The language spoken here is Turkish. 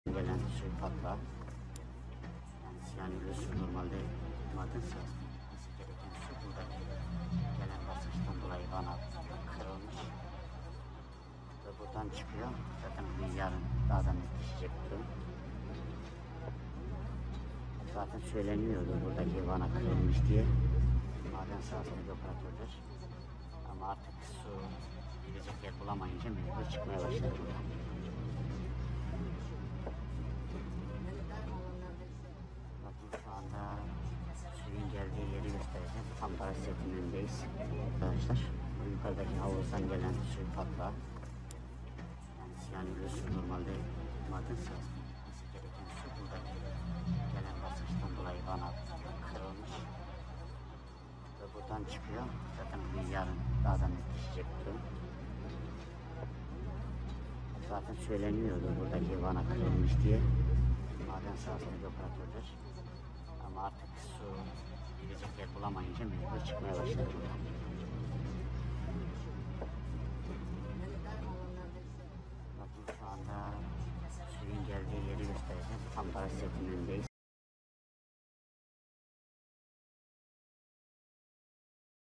gelen patla. Yani siyanürlü su normalde maden sağlaması gereken su buradaki gelen basınçtan dolayı bana kırılmış ve buradan çıkıyor. Zaten bugün yarın daha da netleşecek durum. Zaten söyleniyordu buradaki vana kırılmış diye. Maden sahasındaki operatörler. Ama artık su gidecek yer bulamayınca mecbur çıkmaya başladı buradan. Bakın şu anda suyun geldiği yeri göstereceğim. Tam da setin önündeyiz arkadaşlar. Yukarıdaki havuzdan gelen su patla. Yani siyanürlü su normalde maden sahasındaki gereken su buradaki gelen basınçtan dolayı bana kırılmış ve buradan çıkıyor. Zaten bugün yarın daha da netleşecek durum. Zaten söyleniyordu buradaki vana kırılmış diye. Maden sahasındaki operatörler. Ama artık su gidecek yer bulamayınca mecbur çıkmaya başladı buradan. Bakın şu anda suyun geldiği yeri göstereceğim. Tam da setin önündeyiz.